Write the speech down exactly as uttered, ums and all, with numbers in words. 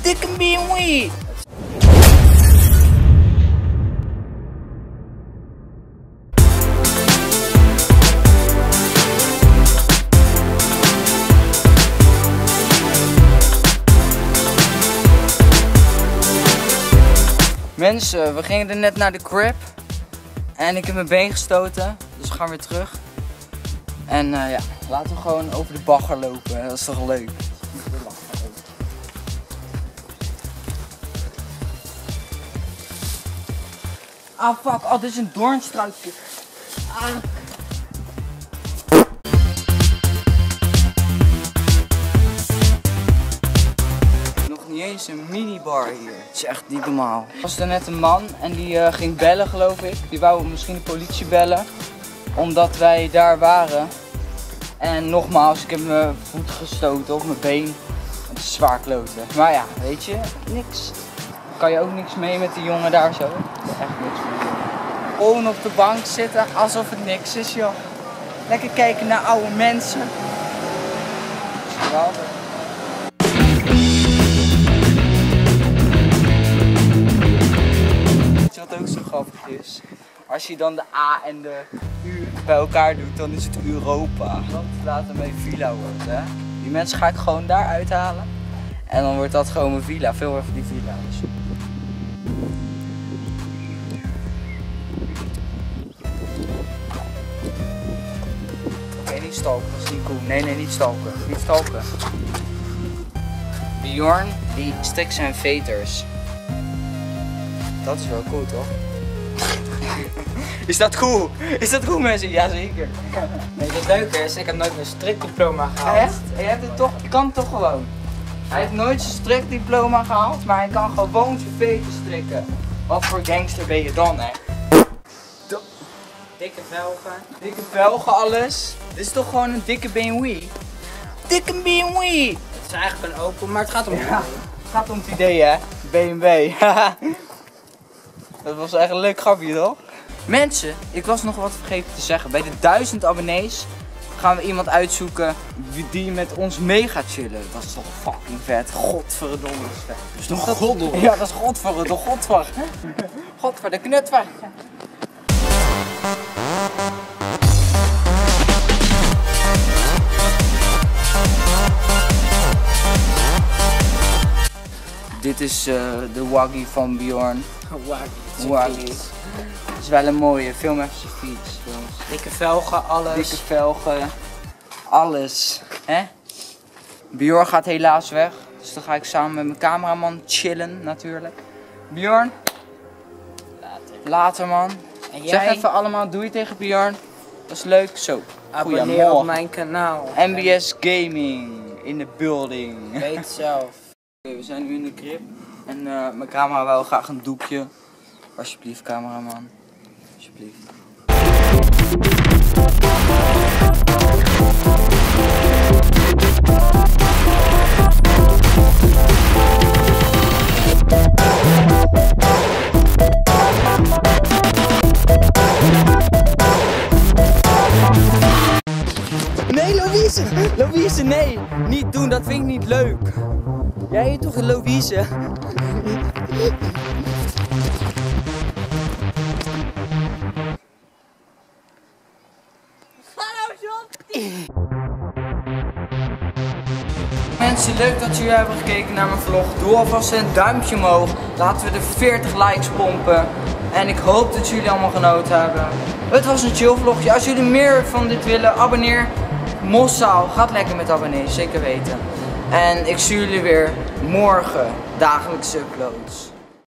Dikke B M W. Mensen, we gingen er net naar de crib en ik heb mijn been gestoten, dus we gaan weer terug. En uh, ja, laten we gewoon over de bagger lopen, dat is toch leuk. Ah fuck, oh dit is een doornstruikje. Ah. Niet eens een minibar hier. Het is echt niet normaal. Er was er net een man en die uh, ging bellen geloof ik. Die wou misschien de politie bellen. Omdat wij daar waren. En nogmaals, ik heb mijn voet gestoten of mijn been. Het is zwaar kloten. Maar ja, weet je, niks. Kan je ook niks mee met die jongen daar zo? Echt niks mee. Gewoon op de bank zitten alsof het niks is joh. Lekker kijken naar oude mensen. Geweldig. Wat ook zo grappig is, als je dan de A en de U bij elkaar doet, dan is het Europa. Dat later mijn villa wordt, hè. Die mensen ga ik gewoon daar uithalen en dan wordt dat gewoon mijn villa, veel even die villa. Dus. Oké, okay, niet stalken, dat is niet cool. Nee, nee, niet stalken, niet stalken. Bjorn, die stikt zijn veters. Dat is wel cool, toch? Is dat cool? Is dat cool, mensen? Jazeker. Nee, het leuke is, ik heb nooit mijn strikdiploma gehaald. Echt? Je hebt het toch, je kan het toch gewoon? Hij heeft nooit zijn strikdiploma gehaald, maar hij kan gewoon zijn veten strikken. Wat voor gangster ben je dan, hè? Dikke velgen. Dikke velgen, alles. Dit is toch gewoon een dikke B M W? Dikke B M W! Het is eigenlijk een Opel, maar het gaat om het ja, het gaat om het idee, hè? B M W. Dat was echt een leuk grapje, toch? Mensen, ik was nog wat vergeten te zeggen. Bij de duizend abonnees gaan we iemand uitzoeken die met ons mee gaat chillen. Dat is toch fucking vet. Godverdomme, dat is vet. Dat is toch goddomme? Ja, dat is godverdomme, godver. Godver, de knutver. Dit is uh, de Waggy van Bjorn. Waggy. Waggy. Het is wel een mooie, film even zijn fiets. Jongens. Dikke velgen, alles. Dikke velgen, alles. Hè? Bjorn gaat helaas weg, dus dan ga ik samen met mijn cameraman chillen natuurlijk. Bjorn, Later. later man. En jij? Zeg even allemaal doei tegen Bjorn. Dat is leuk. Zo. Abonneer op mijn kanaal. M B S Gaming in de building. Weet zelf. Okay, we zijn nu in de crib en uh, mijn camera wil graag een doekje. Alsjeblieft, cameraman. Alsjeblieft. Nee, Louise! Louise, nee! Niet doen, dat vind ik niet leuk. Jij heet toch Louise? Hallo John! Mensen, leuk dat jullie hebben gekeken naar mijn vlog. Doe alvast een duimpje omhoog. Laten we de veertig likes pompen. En ik hoop dat jullie allemaal genoten hebben. Het was een chill vlogje. Als jullie meer van dit willen, abonneer. Mossaal, gaat lekker met abonnees, zeker weten. En ik zie jullie weer morgen, dagelijkse uploads.